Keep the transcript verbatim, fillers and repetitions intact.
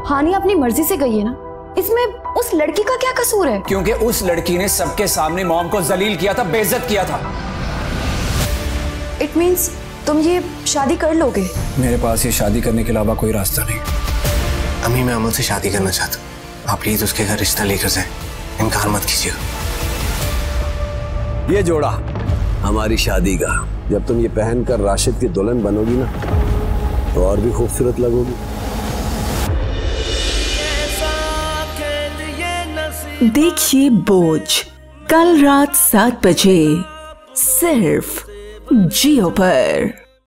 हानिया अपनी मर्जी से गई है ना, इसमें उस लड़की का क्या कसूर है? क्योंकि उस लड़की ने सबके सामने मॉम को जलील किया था, बेइज्जत किया था। इट मीन्स तुम ये शादी कर लोगे? मेरे पास ये शादी करने के अलावा कोई रास्ता नहीं। अम्मी, मैं अमल से शादी करना चाहता हूँ, आप प्लीज उसके घर रिश्ता लेकर जाए, इनकार मत कीजिएगा। ये जोड़ा हमारी शादी का, जब तुम ये पहनकर राशिद की दुल्हन बनोगी ना तो और भी खूबसूरत लगोगी। देखिए बोझ कल रात सात बजे सिर्फ जियो पर।